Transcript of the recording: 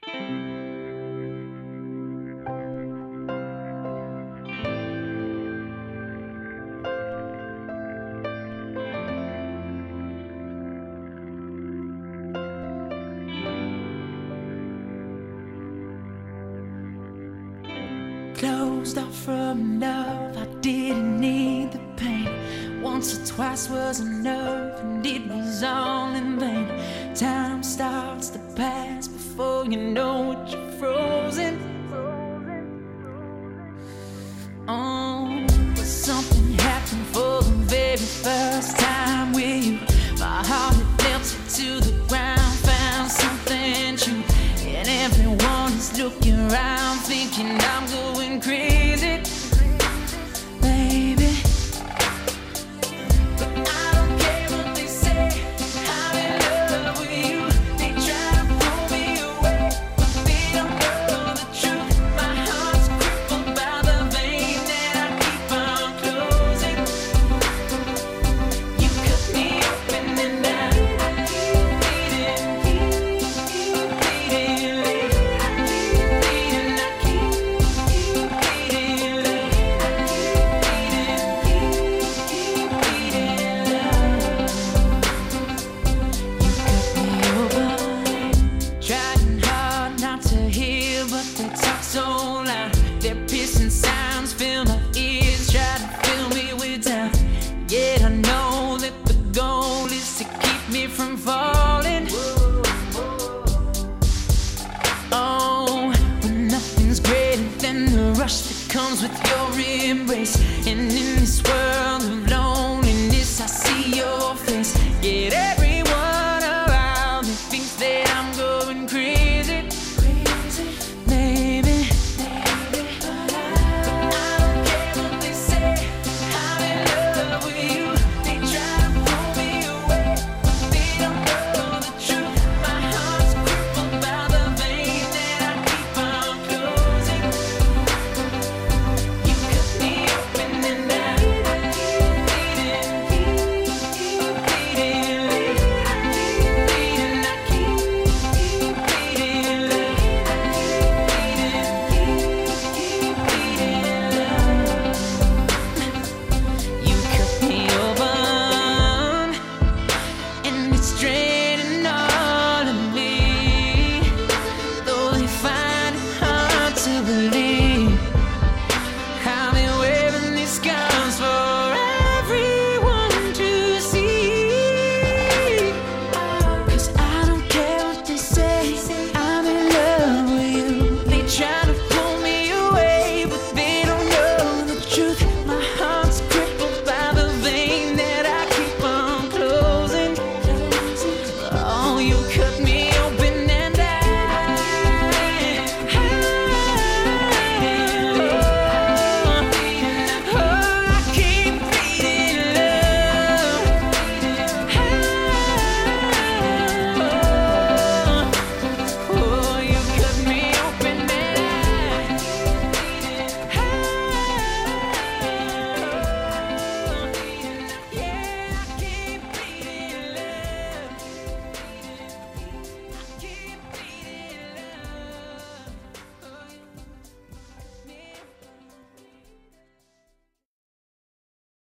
Closed off from love, I didn't need the pain. Once or twice was enough, and it was all in vain. Time starts to pass before you know it, you're frozen. Oh, but something happened for the very first time with you. My heart had melted to the ground, found something true. And everyone is looking around, thinking I'm going crazy, baby. But I don't care what they say, I'm in love with you. They try to pull me away, but they don't know the truth. My heart's crippled by the vein that I keep on closing. You cut me open and I keep bleeding, trying hard not to hear, but they talk so loud. Their piercing sounds fill my ears, try to fill me with doubt. Yet I know that the goal is to keep me from falling. Oh, but nothing's greater than the rush that comes with your embrace. And in this world of loneliness, I see your face. Yet everyone around me thinks that I'm going crazy, maybe. But I don't care what they say, I'm in love with you. They try to pull me away, but they don't know the truth. My heart's crippled by the vein that I keep on closing. You cut me open and I keep bleeding, I keep you cut me open, and it's draining all of me. Though they find it hard to believe, I've been wearing these scars for everyone to see. 'Cause I don't care what they say, I'm in love with you. They try to pull me away, but they don't know the truth. My heart's crippled by the vein that I keep on closing. Oh, you cut